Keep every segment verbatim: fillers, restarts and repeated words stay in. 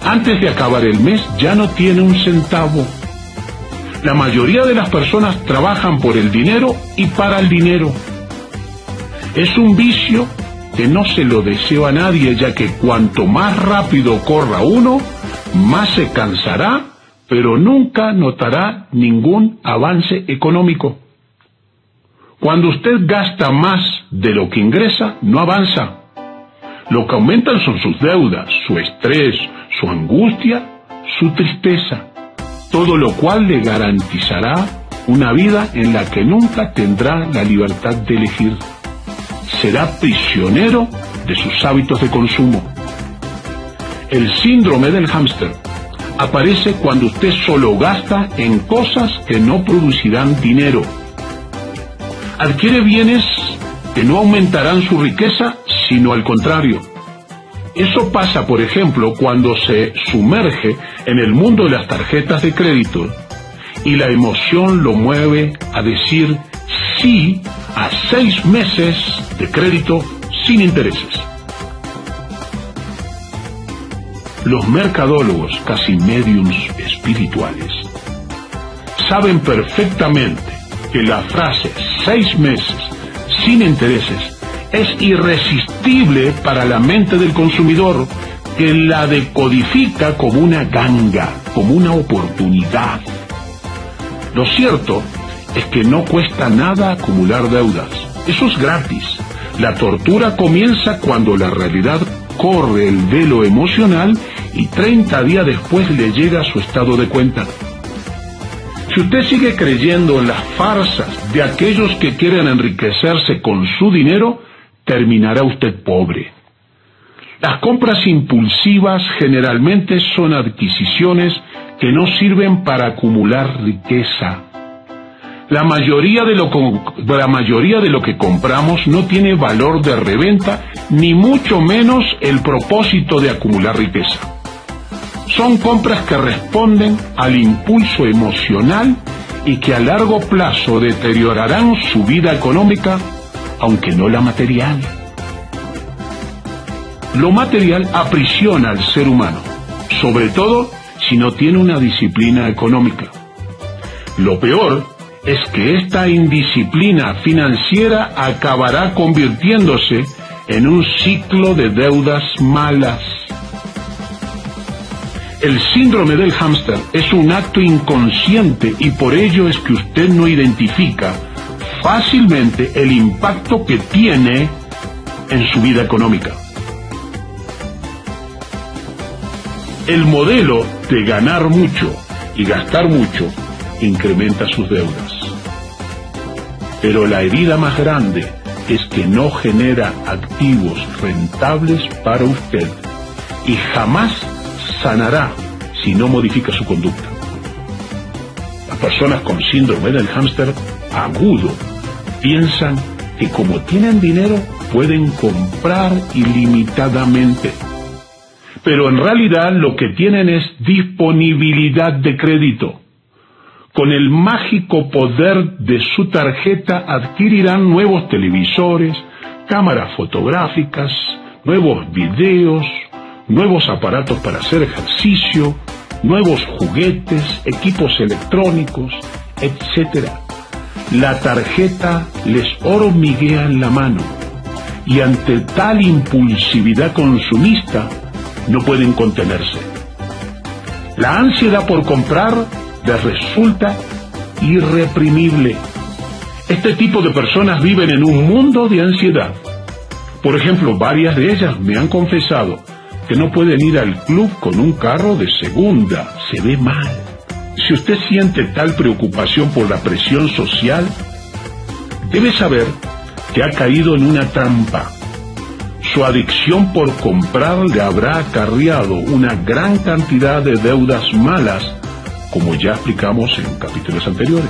Antes de acabar el mes ya no tiene un centavo. La mayoría de las personas trabajan por el dinero y para el dinero. Es un vicio que no se lo deseo a nadie, ya que cuanto más rápido corra uno, más se cansará, pero nunca notará ningún avance económico. Cuando usted gasta más de lo que ingresa, no avanza. Lo que aumentan son sus deudas, su estrés, su angustia, su tristeza, todo lo cual le garantizará una vida en la que nunca tendrá la libertad de elegir. Será prisionero de sus hábitos de consumo. El síndrome del hámster aparece cuando usted solo gasta en cosas que no producirán dinero. Adquiere bienes que no aumentarán su riqueza, sino al contrario. Eso pasa, por ejemplo, cuando se sumerge en el mundo de las tarjetas de crédito y la emoción lo mueve a decir sí a seis meses de crédito sin intereses. Los mercadólogos, casi médiums espirituales, saben perfectamente que la frase seis meses sin intereses es irresistible para la mente del consumidor, que la decodifica como una ganga, como una oportunidad. Lo cierto es que no cuesta nada acumular deudas. Eso es gratis. La tortura comienza cuando la realidad corre el velo emocional y treinta días después le llega su estado de cuenta. Si usted sigue creyendo en las farsas de aquellos que quieren enriquecerse con su dinero, terminará usted pobre. Las compras impulsivas generalmente son adquisiciones que no sirven para acumular riqueza. La mayoría de lo, la mayoría de lo que compramos no tiene valor de reventa, ni mucho menos el propósito de acumular riqueza. Son compras que responden al impulso emocional y que a largo plazo deteriorarán su vida económica, aunque no la material. Lo material aprisiona al ser humano, sobre todo si no tiene una disciplina económica. Lo peor es que esta indisciplina financiera acabará convirtiéndose en un ciclo de deudas malas. El síndrome del hámster es un acto inconsciente y por ello es que usted no identifica fácilmente el impacto que tiene en su vida económica. El modelo de ganar mucho y gastar mucho incrementa sus deudas. Pero la herida más grande es que no genera activos rentables para usted y jamás sanará si no modifica su conducta. Las personas con síndrome del hámster agudo piensan que como tienen dinero pueden comprar ilimitadamente, pero en realidad lo que tienen es disponibilidad de crédito. Con el mágico poder de su tarjeta adquirirán nuevos televisores, cámaras fotográficas, nuevos videos, nuevos aparatos para hacer ejercicio, nuevos juguetes, equipos electrónicos, etcétera. La tarjeta les hormiguea en la mano y ante tal impulsividad consumista no pueden contenerse. La ansiedad por comprar les resulta irreprimible. Este tipo de personas viven en un mundo de ansiedad. Por ejemplo, varias de ellas me han confesado que no pueden ir al club con un carro de segunda, se ve mal. Si usted siente tal preocupación por la presión social, debe saber que ha caído en una trampa. Su adicción por comprar le habrá acarreado una gran cantidad de deudas malas, como ya explicamos en capítulos anteriores.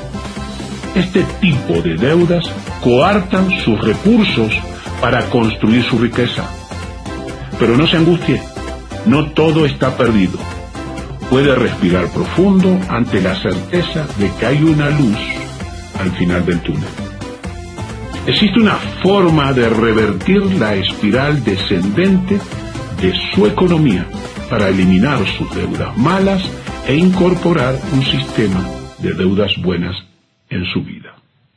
Este tipo de deudas coartan sus recursos para construir su riqueza. Pero no se angustie, no todo está perdido. Puede respirar profundo ante la certeza de que hay una luz al final del túnel. Existe una forma de revertir la espiral descendente de su economía para eliminar sus deudas malas e incorporar un sistema de deudas buenas en su vida.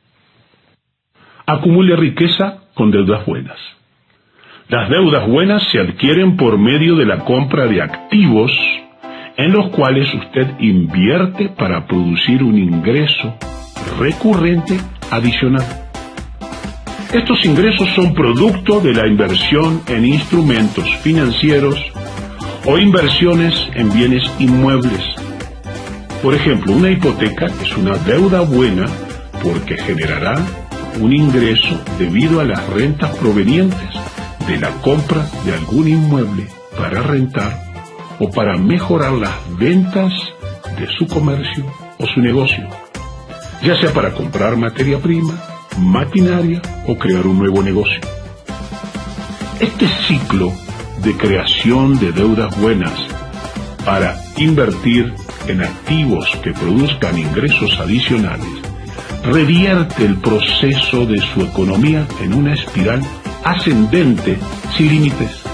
Acumule riqueza con deudas buenas. Las deudas buenas se adquieren por medio de la compra de activos en los cuales usted invierte para producir un ingreso recurrente adicional. Estos ingresos son producto de la inversión en instrumentos financieros o inversiones en bienes inmuebles. Por ejemplo, una hipoteca es una deuda buena porque generará un ingreso debido a las rentas provenientes de la compra de algún inmueble para rentar o para mejorar las ventas de su comercio o su negocio, ya sea para comprar materia prima, maquinaria o crear un nuevo negocio. Este ciclo de creación de deudas buenas para invertir en activos que produzcan ingresos adicionales revierte el proceso de su economía en una espiral ascendente sin límites.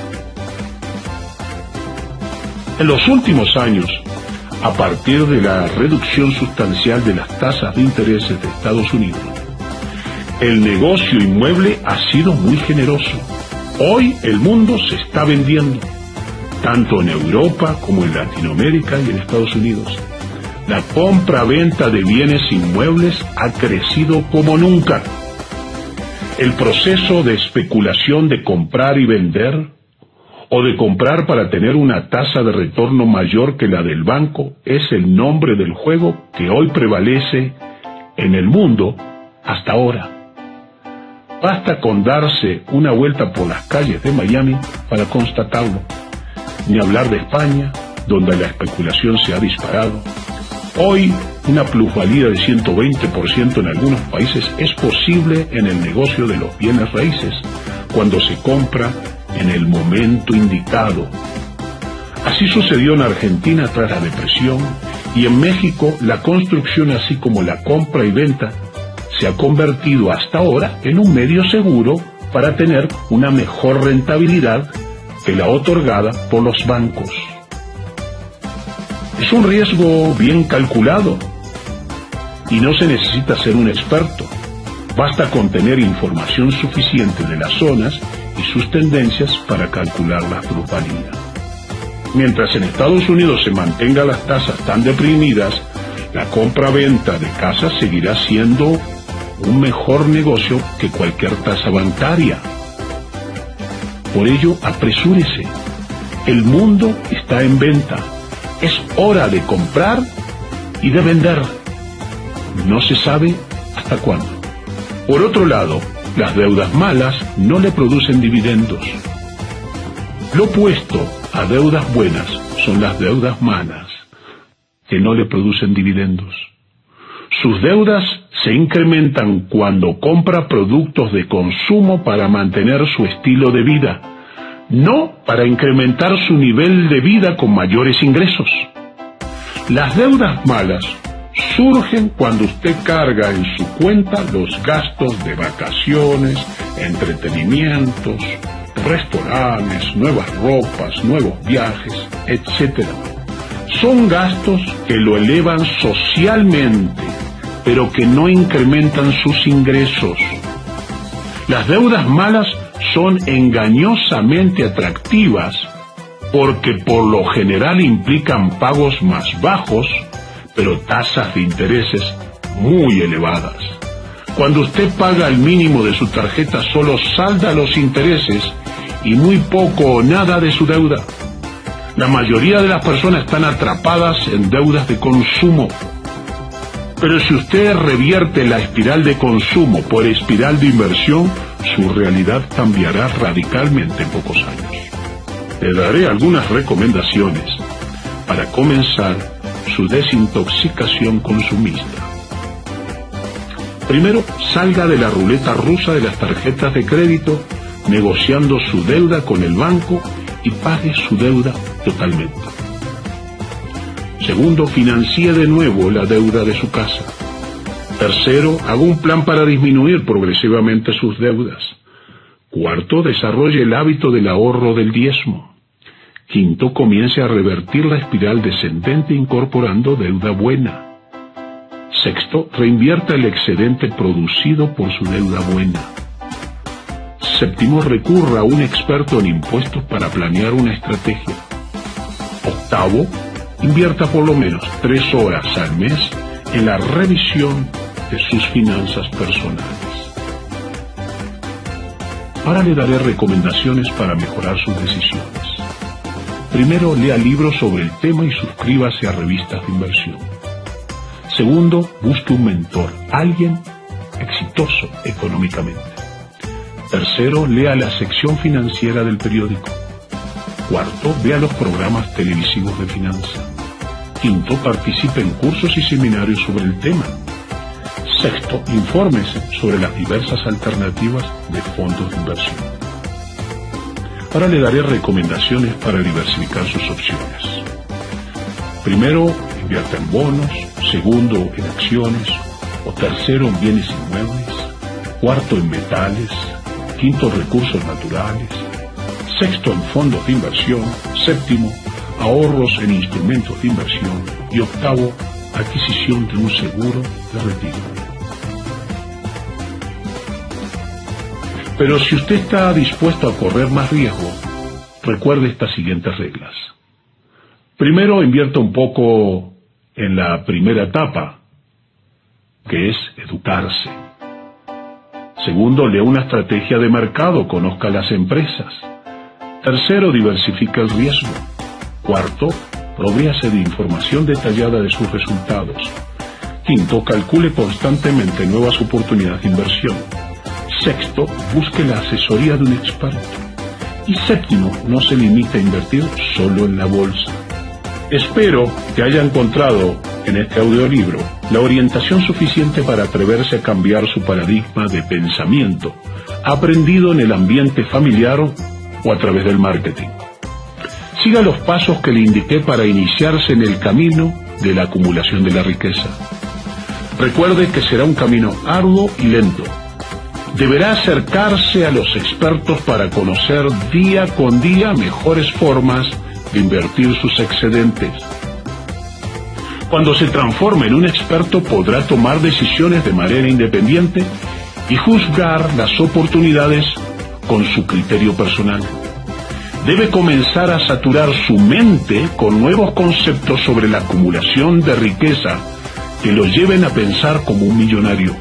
En los últimos años, a partir de la reducción sustancial de las tasas de intereses de Estados Unidos, el negocio inmueble ha sido muy generoso. Hoy el mundo se está vendiendo, tanto en Europa como en Latinoamérica y en Estados Unidos. La compra-venta de bienes inmuebles ha crecido como nunca. El proceso de especulación de comprar y vender, o de comprar para tener una tasa de retorno mayor que la del banco, es el nombre del juego que hoy prevalece en el mundo hasta ahora. Basta con darse una vuelta por las calles de Miami para constatarlo. Ni hablar de España, donde la especulación se ha disparado. Hoy, una plusvalía de ciento veinte por ciento en algunos países es posible en el negocio de los bienes raíces, cuando se compra en el momento indicado. Así sucedió en Argentina tras la depresión, y en México la construcción, así como la compra y venta, se ha convertido hasta ahora en un medio seguro para tener una mejor rentabilidad que la otorgada por los bancos. Es un riesgo bien calculado y no se necesita ser un experto. Basta con tener información suficiente de las zonas y sus tendencias para calcular la plusvalía. Mientras en Estados Unidos se mantengan las tasas tan deprimidas, la compra-venta de casas seguirá siendo un mejor negocio que cualquier tasa bancaria. Por ello, apresúrese. El mundo está en venta. Es hora de comprar y de vender. No se sabe hasta cuándo. Por otro lado, las deudas malas no le producen dividendos. Lo opuesto a deudas buenas son las deudas malas, que no le producen dividendos. Sus deudas se incrementan cuando compra productos de consumo para mantener su estilo de vida, no para incrementar su nivel de vida con mayores ingresos. Las deudas malas surgen cuando usted carga en su cuenta los gastos de vacaciones, entretenimientos, restaurantes, nuevas ropas, nuevos viajes, etcétera. Son gastos que lo elevan socialmente, pero que no incrementan sus ingresos. Las deudas malas son engañosamente atractivas porque por lo general implican pagos más bajos, pero tasas de intereses muy elevadas. Cuando usted paga el mínimo de su tarjeta, solo salda los intereses y muy poco o nada de su deuda. La mayoría de las personas están atrapadas en deudas de consumo. Pero si usted revierte la espiral de consumo por espiral de inversión, su realidad cambiará radicalmente en pocos años. Le daré algunas recomendaciones para comenzar su desintoxicación consumista. Primero, salga de la ruleta rusa de las tarjetas de crédito, negociando su deuda con el banco y pague su deuda totalmente. Segundo, financie de nuevo la deuda de su casa. Tercero, haga un plan para disminuir progresivamente sus deudas. Cuarto, desarrolle el hábito del ahorro del diezmo. Quinto, comience a revertir la espiral descendente incorporando deuda buena. Sexto, reinvierta el excedente producido por su deuda buena. Séptimo, recurra a un experto en impuestos para planear una estrategia. Octavo, invierta por lo menos tres horas al mes en la revisión de sus finanzas personales. Ahora le daré recomendaciones para mejorar sus decisiones. Primero, lea libros sobre el tema y suscríbase a revistas de inversión. Segundo, busque un mentor, alguien exitoso económicamente. Tercero, lea la sección financiera del periódico. Cuarto, vea los programas televisivos de finanzas. Quinto, participe en cursos y seminarios sobre el tema. Sexto, infórmese sobre las diversas alternativas de fondos de inversión. Ahora le daré recomendaciones para diversificar sus opciones. Primero, invierta en bonos. Segundo, en acciones. O tercero, en bienes inmuebles. Cuarto, en metales. Quinto, recursos naturales. Sexto, en fondos de inversión. Séptimo, ahorros en instrumentos de inversión. Y octavo, adquisición de un seguro de retiro. Pero si usted está dispuesto a correr más riesgo, recuerde estas siguientes reglas. Primero, invierta un poco en la primera etapa, que es educarse. Segundo, lea una estrategia de mercado, conozca las empresas. Tercero, diversifica el riesgo. Cuarto, provéase de información detallada de sus resultados. Quinto, calcule constantemente nuevas oportunidades de inversión. Sexto, busque la asesoría de un experto. Y séptimo, no se limite a invertir solo en la bolsa. Espero que haya encontrado en este audiolibro la orientación suficiente para atreverse a cambiar su paradigma de pensamiento, aprendido en el ambiente familiar o a través del marketing. Siga los pasos que le indiqué para iniciarse en el camino de la acumulación de la riqueza. Recuerde que será un camino arduo y lento. Deberá acercarse a los expertos para conocer día con día mejores formas de invertir sus excedentes. Cuando se transforme en un experto podrá tomar decisiones de manera independiente y juzgar las oportunidades con su criterio personal. Debe comenzar a saturar su mente con nuevos conceptos sobre la acumulación de riqueza que lo lleven a pensar como un millonario.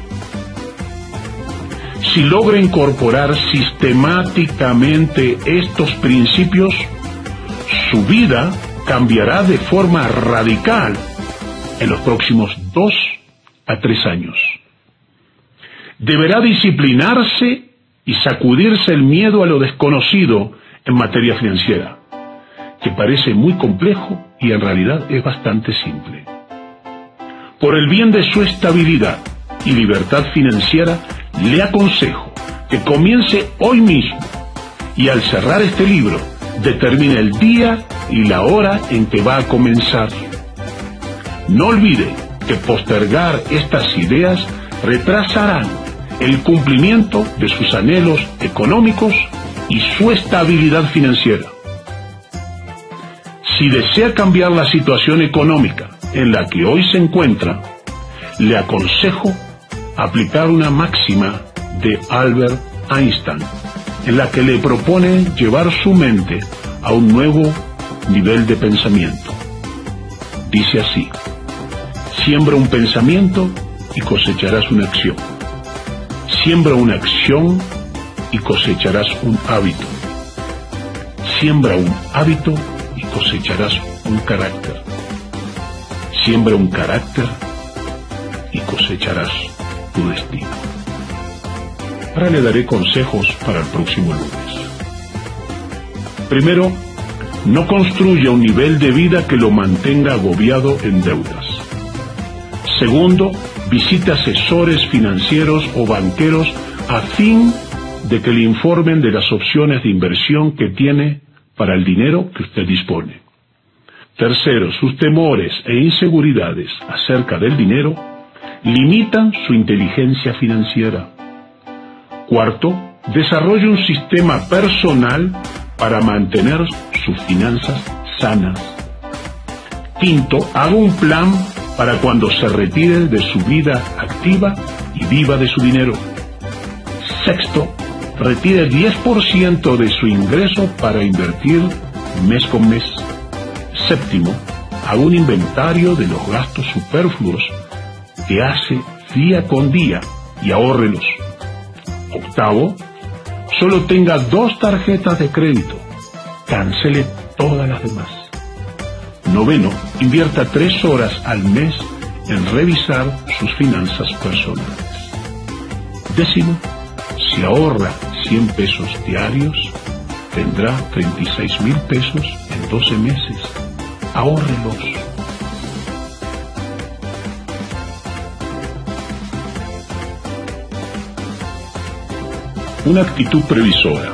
Si logra incorporar sistemáticamente estos principios, su vida cambiará de forma radical en los próximos dos a tres años. Deberá disciplinarse y sacudirse el miedo a lo desconocido en materia financiera, que parece muy complejo y en realidad es bastante simple. Por el bien de su estabilidad y libertad financiera, le aconsejo que comience hoy mismo y al cerrar este libro, determine el día y la hora en que va a comenzar. No olvide que postergar estas ideas retrasarán el cumplimiento de sus anhelos económicos y su estabilidad financiera. Si desea cambiar la situación económica en la que hoy se encuentra, le aconsejo aplicar una máxima de Albert Einstein, en la que le propone llevar su mente a un nuevo nivel de pensamiento. Dice así: siembra un pensamiento y cosecharás una acción. Siembra una acción y cosecharás un hábito. Siembra un hábito y cosecharás un carácter. Siembra un carácter y cosecharás tu destino. Ahora le daré consejos para el próximo lunes. Primero, no construya un nivel de vida que lo mantenga agobiado en deudas. Segundo, visite asesores financieros o banqueros a fin de que le informen de las opciones de inversión que tiene para el dinero que usted dispone. Tercero, sus temores e inseguridades acerca del dinero limitan su inteligencia financiera. Cuarto, desarrolle un sistema personal para mantener sus finanzas sanas. Quinto, haga un plan para cuando se retire de su vida activa y viva de su dinero. Sexto, retire diez por ciento de su ingreso para invertir mes con mes. Séptimo, haga un inventario de los gastos superfluos que hace día con día y ahórrelos. Octavo, solo tenga dos tarjetas de crédito. Cancele todas las demás. Noveno, invierta tres horas al mes en revisar sus finanzas personales. Décimo, si ahorra cien pesos diarios, tendrá treinta y seis mil pesos en doce meses. Ahórrelos. Una actitud previsora.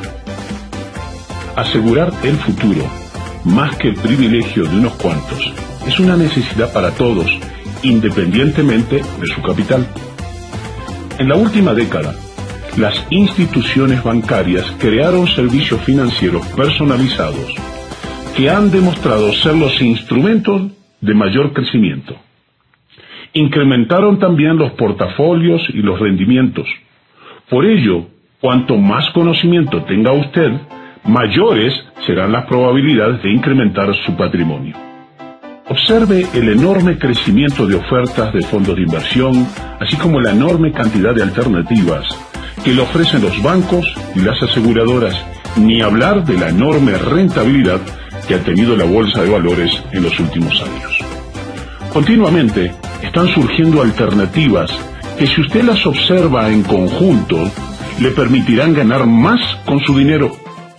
Asegurar el futuro, más que el privilegio de unos cuantos, es una necesidad para todos, independientemente de su capital. En la última década, las instituciones bancarias crearon servicios financieros personalizados que han demostrado ser los instrumentos de mayor crecimiento. Incrementaron también los portafolios y los rendimientos. Por ello, cuanto más conocimiento tenga usted, mayores serán las probabilidades de incrementar su patrimonio. Observe el enorme crecimiento de ofertas de fondos de inversión, así como la enorme cantidad de alternativas que le ofrecen los bancos y las aseguradoras, ni hablar de la enorme rentabilidad que ha tenido la bolsa de valores en los últimos años. Continuamente están surgiendo alternativas que, si usted las observa en conjunto, le permitirán ganar más con su dinero.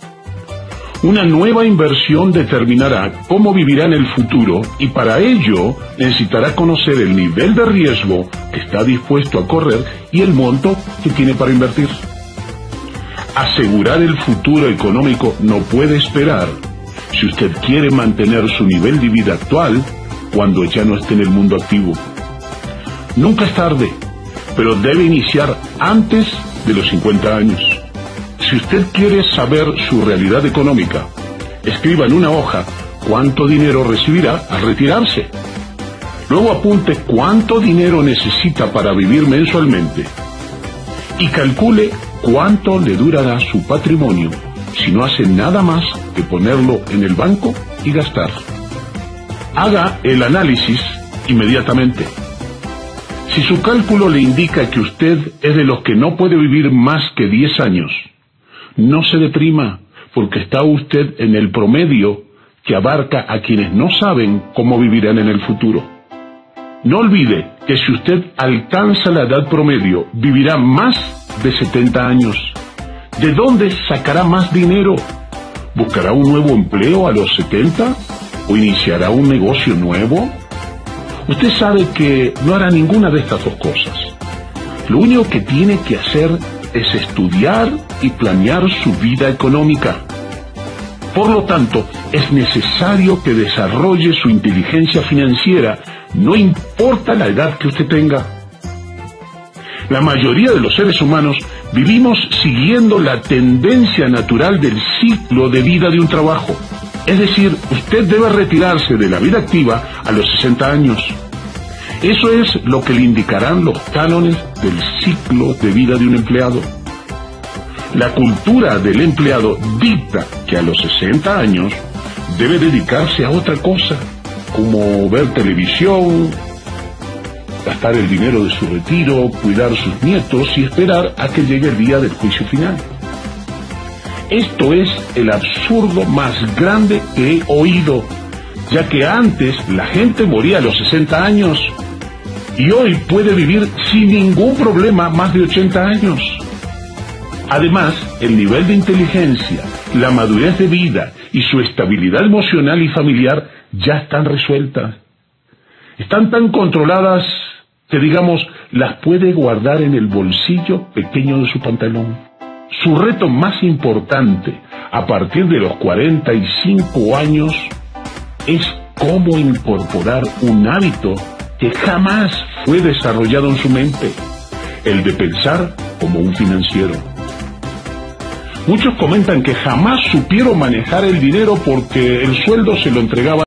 Una nueva inversión determinará cómo vivirá en el futuro y para ello necesitará conocer el nivel de riesgo que está dispuesto a correr y el monto que tiene para invertir. Asegurar el futuro económico no puede esperar si usted quiere mantener su nivel de vida actual cuando ya no esté en el mundo activo. Nunca es tarde, pero debe iniciar antes de los cincuenta años. Si usted quiere saber su realidad económica, escriba en una hoja cuánto dinero recibirá al retirarse. Luego apunte cuánto dinero necesita para vivir mensualmente y calcule cuánto le durará su patrimonio si no hace nada más que ponerlo en el banco y gastar. Haga el análisis inmediatamente. Si su cálculo le indica que usted es de los que no puede vivir más que diez años, no se deprima, porque está usted en el promedio que abarca a quienes no saben cómo vivirán en el futuro. No olvide que si usted alcanza la edad promedio, vivirá más de setenta años. ¿De dónde sacará más dinero? ¿Buscará un nuevo empleo a los setenta? ¿O iniciará un negocio nuevo? Usted sabe que no hará ninguna de estas dos cosas. Lo único que tiene que hacer es estudiar y planear su vida económica. Por lo tanto, es necesario que desarrolle su inteligencia financiera, no importa la edad que usted tenga. La mayoría de los seres humanos vivimos siguiendo la tendencia natural del ciclo de vida de un trabajo. Es decir, usted debe retirarse de la vida activa a los sesenta años. Eso es lo que le indicarán los cánones del ciclo de vida de un empleado. La cultura del empleado dicta que a los sesenta años debe dedicarse a otra cosa, como ver televisión, gastar el dinero de su retiro, cuidar sus nietos y esperar a que llegue el día del juicio final. Esto es el absurdo más grande que he oído, ya que antes la gente moría a los sesenta años y hoy puede vivir sin ningún problema más de ochenta años. Además, el nivel de inteligencia, la madurez de vida y su estabilidad emocional y familiar ya están resueltas. Están tan controladas que, digamos, las puede guardar en el bolsillo pequeño de su pantalón. Su reto más importante a partir de los cuarenta y cinco años es cómo incorporar un hábito que jamás fue desarrollado en su mente, el de pensar como un financiero. Muchos comentan que jamás supieron manejar el dinero porque el sueldo se lo entregaban